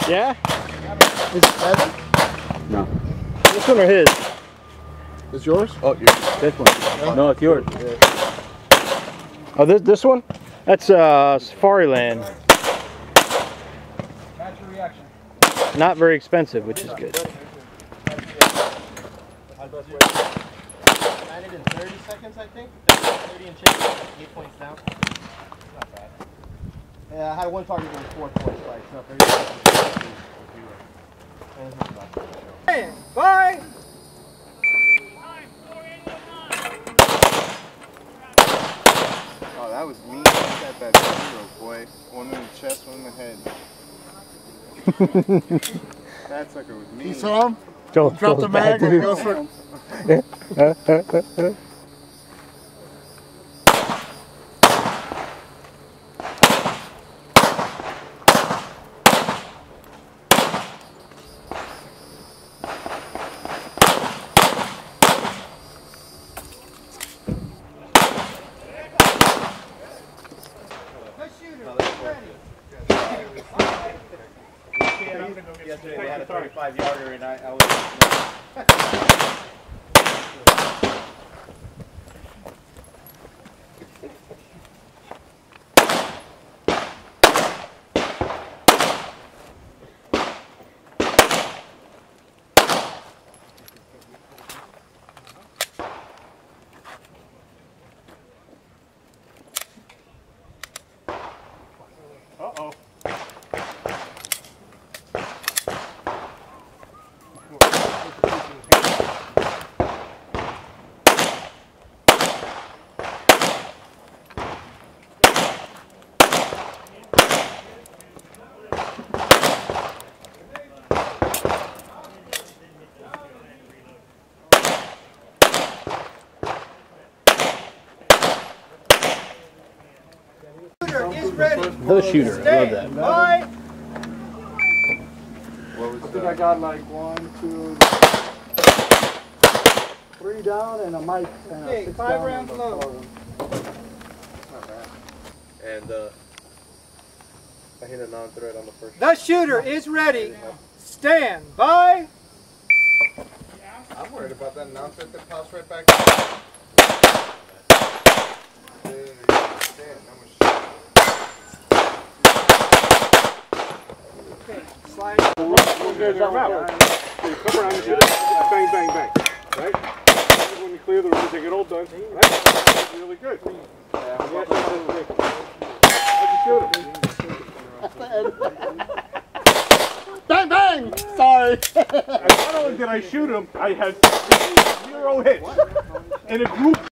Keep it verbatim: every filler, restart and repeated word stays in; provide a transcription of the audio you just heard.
Yeah? Is it heavy? No. This one or his? It's yours? Oh, yours. This one. Yeah. No, it's yours. Yeah. Oh, this this one? That's uh, Safari Land. Match your reaction. Not very expensive, which is good. Landed in thirty seconds, I think. thirty and change. Eight points down. Not bad. Yeah, I had one target that was four points, like so. thirty seconds. And it's not bad. Bye. Oh, that was mean. That bad zero, boy. One in the chest, one in the head. That sucker was mean. You saw him? Joel, Drop the mag and go for it. Yesterday they had a thirty-five yarder and I, I was... Uh-oh. Is ready. The shooter, I love that. Bye. What was I think I got like one, two, three down and a mic. And a Okay, six five down rounds and a low. four round. not bad. And uh, I hit a non-threat on the first. The shooter is ready. Stand by. I'm worried about that non-threat that pops right back. Okay, slide. There's our mouth. So you come around and shoot it. Bang, bang, bang. Right? When you clear the room, they get all done. Right? That's really good. How'd you shoot it? Bang, bang! Sorry. Not only did I shoot him, I had zero hits in a group.